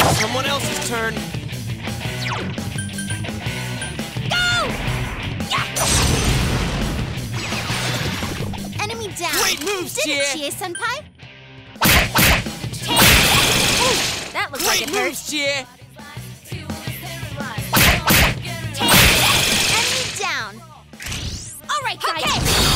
Someone else's turn. Go! Yeah! Enemy down. Great moves, Did it, Chie. Chie-senpai? That looks like Great it hurt. moves, Chie. Enemy down. All right, guys. Okay.